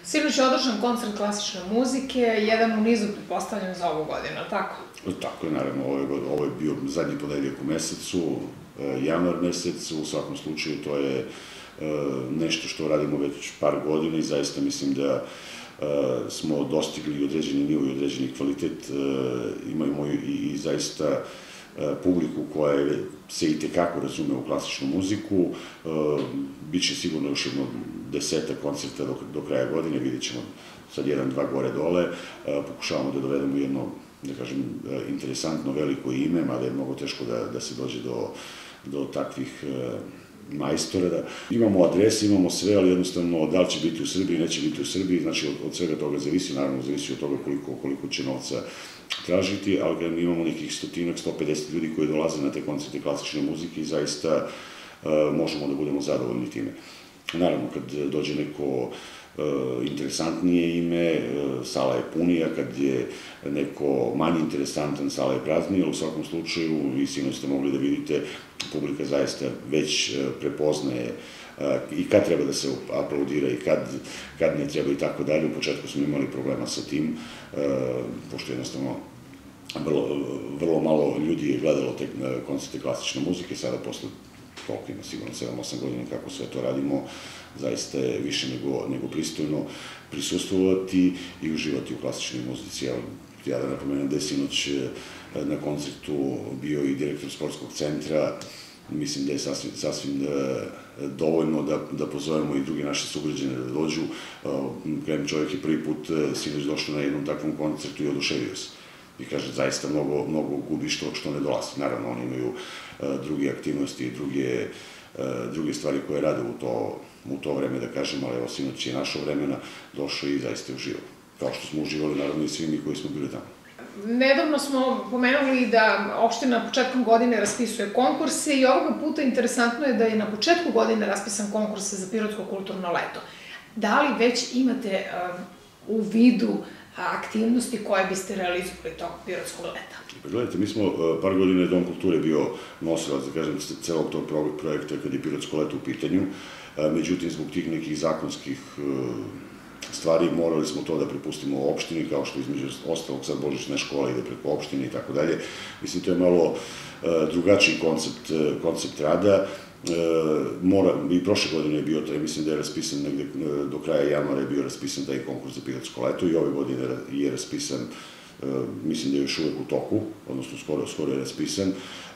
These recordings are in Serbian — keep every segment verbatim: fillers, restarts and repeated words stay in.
Sinoć je održan koncert klasične muzike, jedan u nizu pretpostavljen za ovu godinu, tako? Tako je, naravno, ovo je bio zadnji ponedeljak u mesecu, januar mesec, u svakom slučaju to je nešto što radimo već par godina i zaista mislim da smo dostigli određeni nivo i određeni kvalitet, imamo i zaista publiku koja se i tekako razume u klasičnu muziku, biće sigurno još jedno deseta koncerta do kraja godine, vidjet ćemo sad jedan, dva gore dole, pokušavamo da dovedemo jedno, da kažem, interesantno veliko ime, mada je mnogo teško da se dođe do takvih majstora. Imamo adrese, imamo sve, ali jednostavno da li će biti u Srbiji, neće biti u Srbiji, znači od svega toga zavisi, naravno zavisi od toga koliko će novca tražiti, ali mi imamo nekih stotinak, sto pedeset ljudi koji dolaze na te koncerte klasične muzike i zaista možemo da budemo zadovoljni time. Naravno, kad dođe neko interesantnije ime, sala je punija, kad je neko manje interesantan, sala je praznija, ali u svakom slučaju, vi sinoć ste mogli da vidite, publika zaista već prepoznaje i kad treba da se aplaudira i kad ne treba i tako dalje. U početku smo imali problema sa tim, pošto jednostavno vrlo malo ljudi je gledalo te koncerte klasične muzike, sada posle koliko ima, sigurno sedam osam godina kako sve to radimo, zaista je više nego pristojno prisustvovati i uživati u klasičnoj muzici. Ja da napomenem da je sinoć na koncertu bio i direktor sportskog centra, mislim da je sasvim dovoljno da pozovemo i drugi naše sugrađane da dođu. Krem čovjek je prvi put sinoć došao na jednom takvom koncertu i oduševio se. I kaže, zaista mnogo gubi što ne dolazi. Naravno, oni imaju druge aktivnosti i druge stvari koje rade u to vreme, da kažem, ali evo, sinoć je našo vremena došao i zaista je uživao. Kao što smo uživali, naravno, i svi mi koji smo bili tamo. Nedavno smo pomenuli da opština početkom godine raspisuje konkurse i ovoga puta interesantno je da je na početku godine raspisan konkurs za Pirotsko kulturno leto. Da li već imate u vidu aktivnosti koje biste realizovali tog Pirotskog leta? Gledajte, mi smo, par godina je Dom kulture bio nosilac, da kažem, celog tog projekta kad je Pirotsko leto u pitanju, međutim, zbog tih nekih zakonskih stvari morali smo to da prepustimo opštini, kao što između ostalog sad Božićna škola ide preko opštine i tako dalje. Mislim, to je malo drugačiji koncept rada. I prošle godine je bio, mislim da je raspisan negde do kraja januara je bio raspisan taj konkurs za Pirotsko leto i ove godine je raspisan, mislim da je još uvek u toku, odnosno skoro je raspisan.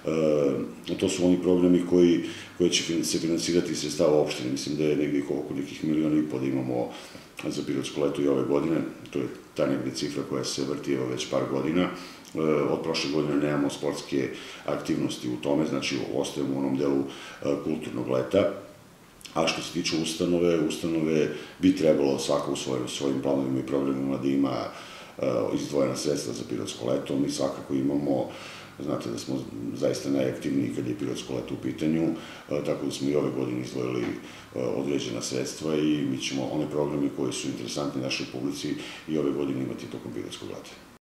To su oni programi koji će se finansirati iz sredstava opštine. Mislim da je negde oko nekih miliona i po da imamo za Pirotsko leto i ove godine. To je ta negde cifra koja se vrti evo već par godina. Od prošle godine nemamo sportske aktivnosti u tome, znači ostajemo u onom delu kulturnog leta. A što se tiče ustanove, ustanove bi trebalo svaka u svojim planovima i programima da ima izdvojena sredstva za Pirotsko leto. Mi svakako imamo, znate da smo zaista najaktivniji kad je Pirotsko leto u pitanju, tako da smo i ove godine izdvojili određena sredstva i mi ćemo one programe koji su interesantni našoj publici i ove godine imati tokom Pirotskog leta.